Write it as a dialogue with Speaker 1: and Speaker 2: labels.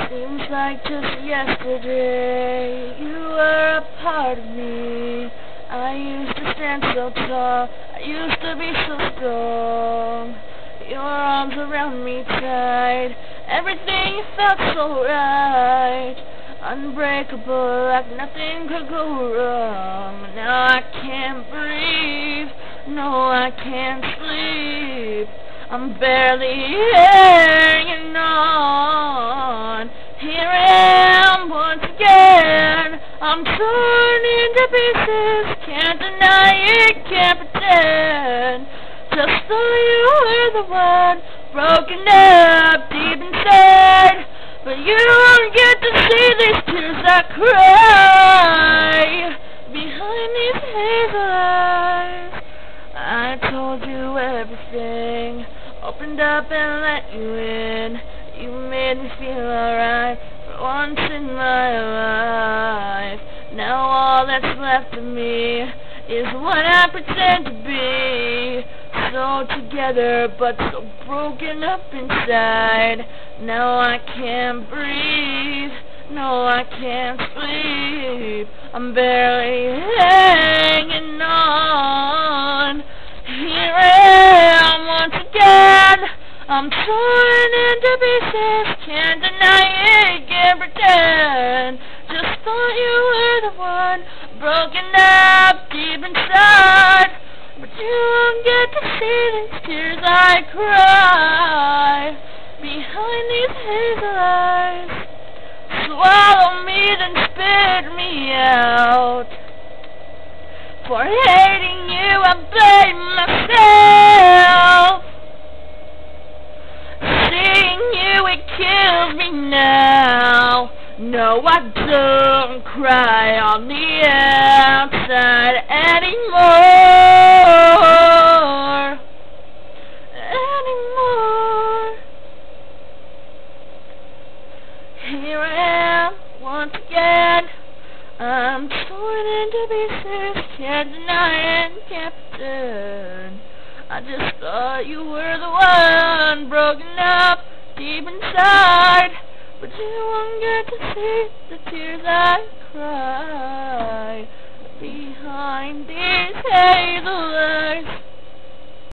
Speaker 1: Seems like just yesterday you were a part of me. I used to stand so tall, I used to be so strong. Your arms around me tight, everything felt so right. Unbreakable, like nothing could go wrong. Now I can't breathe, no I can't sleep. I'm barely hanging on. Here I am once again. I'm torn into pieces. Can't deny it, can't pretend. Just thought you were the one, broken up deep inside. But you won't get to see these tears I cry behind these hazel eyes. I told you everything, opened up and let you in. You made me feel alright for once in my life. Now all that's left of me is what I pretend to be. So together but so broken up inside. Now I can't breathe, no I can't sleep. I'm barely hanging on. Here I am once again. I'm torn into pieces. Can't deny it, can't pretend. Just thought you were the one, broken up deep inside. But you won't get to see these tears I cry behind these hazel eyes. Swallow me, then spit me out. For hating you, I blame myself. Seeing you, it kills me now. No, I don't cry on the outside anymore. Here I am once again. I'm torn into pieces. Can't deny it, can't pretend. I just thought you were the one, broken up deep inside. But you won't get to see the tears I cry behind these hazel eyes.